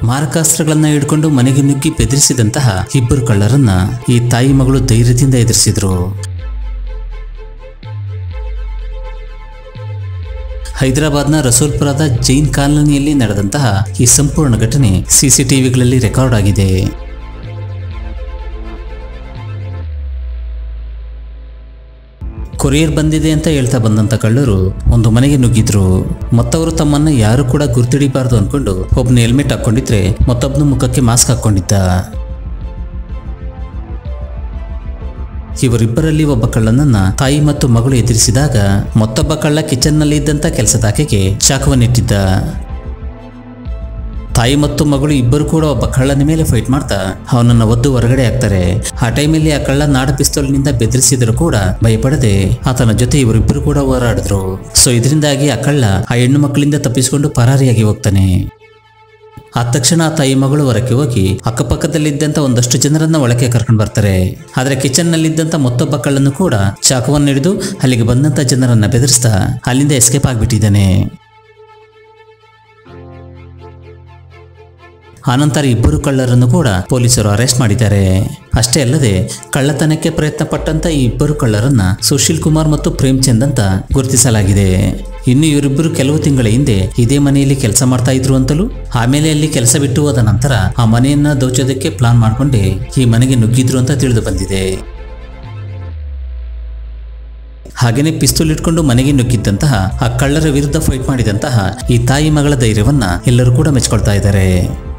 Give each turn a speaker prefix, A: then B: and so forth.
A: ಮಾರಕಾಸ್ತ್ರಗಳನ್ನ ಹಿಡ್ಕೊಂಡು ಮನೆಗೆ ನುಗ್ಗಿ ಬೆದರಿಸಿದಂತಹ ಇಬ್ಬರು ಕಳ್ಳರನ್ನ ಈ ತಾಯಿ ಮಗಳು ಧೈರ್ಯದಿಂದ ಎದುರಿಸಿದ್ರು. ಹೈದರಾಬಾದ್ನ ರಸೂಲ್ಪುರದ ಜೈನ್ ಕಾಲೋನಿಯಲ್ಲಿ ನಡೆದಂತಹ ಈ ಸಂಪೂರ್ಣ ಘಟನೆ ಸಿಸಿಟಿವಿಗಳಲ್ಲಿ ರೆಕಾರ್ಡ್ ಆಗಿದೆ. ಕೊರಿಯರ್ ಬಂದಿದೆ ಅಂತ ಹೇಳ್ತಾ ಬಂದಂತ ಕಳ್ಳರು ಒಂದು ಮನೆಗೆ ನುಗ್ಗಿದ್ರು. ಮತ್ತವರು ತಮ್ಮನ್ನ ಯಾರು ಕೂಡ ಗುರ್ತಿಡಿಬಾರ್ದು ಅನ್ಕೊಂಡು ಒಬ್ನ ಹೆಲ್ಮೆಟ್ ಹಾಕೊಂಡಿದ್ರೆ ಮತ್ತೊಬ್ನ ಮುಖಕ್ಕೆ ಮಾಸ್ಕ್ ಹಾಕೊಂಡಿದ್ದ. ಇವರಿಬ್ಬರಲ್ಲಿ ಒಬ್ಬ ಕಳ್ಳನನ್ನ ತಾಯಿ ಮತ್ತು ಮಗಳು ಎದುರಿಸಿದಾಗ ಮತ್ತೊಬ್ಬ ಕಳ್ಳ ಕಿಚನ್ ನಲ್ಲಿ ಇದ್ದಂತ ಕೆಲಸದಾಕೆಗೆ ಚಾಕುವನ್ನಿಟ್ಟಿದ್ದ. ತಾಯಿ ಮತ್ತು ಮಗಳು ಇಬ್ಬರು ಕೂಡ ಒಬ್ಬ ಕಳ್ಳನ ಮೇಲೆ ಫೈಟ್ ಮಾಡ್ತಾ ಅವನನ್ನ ಒದ್ದು ಹೊರಗಡೆ ಹಾಕ್ತಾರೆ. ಆ ಟೈಮಲ್ಲಿ ಆ ಕಳ್ಳ ನಾಡ ಪಿಸ್ತೂಲ್ನಿಂದ ಬೆದರಿಸಿದ್ರು ಕೂಡ ಭಯಪಡದೆ ಆತನ ಜೊತೆ ಇವರಿಬ್ಬರು ಕೂಡ ಹೋರಾಡಿದ್ರು. ಸೊ ಇದರಿಂದಾಗಿ ಆ ಕಳ್ಳ ಆ ಹೆಣ್ಣು ಮಕ್ಕಳಿಂದ ತಪ್ಪಿಸಿಕೊಂಡು ಪರಾರಿಯಾಗಿ ಹೋಗ್ತಾನೆ. ಆದ ತಕ್ಷಣ ಆ ತಾಯಿ ಮಗಳು ಹೊರಕ್ಕೆ ಹೋಗಿ ಅಕ್ಕಪಕ್ಕದಲ್ಲಿದ್ದಂಥ ಒಂದಷ್ಟು ಜನರನ್ನ ಒಳಕ್ಕೆ ಕರ್ಕೊಂಡು ಬರ್ತಾರೆ. ಆದರೆ ಕಿಚನ್ ನಲ್ಲಿದ್ದಂಥ ಮತ್ತೊಬ್ಬ ಕಳ್ಳನ್ನು ಕೂಡ ಚಾಕುವನ್ನು ಹಿಡಿದು ಅಲ್ಲಿಗೆ ಬಂದಂಥ ಜನರನ್ನ ಬೆದರಿಸ್ತಾ ಅಲ್ಲಿಂದ ಎಸ್ಕೇಪ್ ಆಗಿಬಿಟ್ಟಿದ್ದಾನೆ. ಆನಂತರ ಇಬ್ಬರು ಕಳ್ಳರನ್ನು ಕೂಡ ಪೊಲೀಸರು ಅರೆಸ್ಟ್ ಮಾಡಿದ್ದಾರೆ. ಅಷ್ಟೇ ಅಲ್ಲದೆ ಕಳ್ಳತನಕ್ಕೆ ಪ್ರಯತ್ನ ಪಟ್ಟಂತ ಈ ಇಬ್ಬರು ಕಳ್ಳರನ್ನ ಸುಶೀಲ್ ಕುಮಾರ್ ಮತ್ತು ಪ್ರೇಮ್ಚಂದ್ ಅಂತ ಗುರುತಿಸಲಾಗಿದೆ. ಇನ್ನು ಇವರಿಬ್ಬರು ಕೆಲವು ತಿಂಗಳ ಹಿಂದೆ ಇದೇ ಮನೆಯಲ್ಲಿ ಕೆಲಸ ಮಾಡ್ತಾ ಇದ್ರು ಅಂತಲೂ, ಆಮೇಲೆ ಅಲ್ಲಿ ಕೆಲಸ ಬಿಟ್ಟು ಹೋದ ನಂತರ ಆ ಮನೆಯನ್ನ ದೋಚೋದಕ್ಕೆ ಪ್ಲಾನ್ ಮಾಡ್ಕೊಂಡೆ ಈ ಮನೆಗೆ ನುಗ್ಗಿದ್ರು ಅಂತ ತಿಳಿದು ಬಂದಿದೆ. ಹಾಗೇನೆ ಪಿಸ್ತೂಲ್ ಇಟ್ಕೊಂಡು ಮನೆಗೆ ನುಗ್ಗಿದ್ದಂತಹ ಆ ಕಳ್ಳರ ವಿರುದ್ಧ ಫೈಟ್ ಮಾಡಿದಂತಹ ಈ ತಾಯಿ ಮಗಳ ಧೈರ್ಯವನ್ನ ಎಲ್ಲರೂ ಕೂಡ ಮೆಚ್ಕೊಳ್ತಾ ಇದ್ದಾರೆ.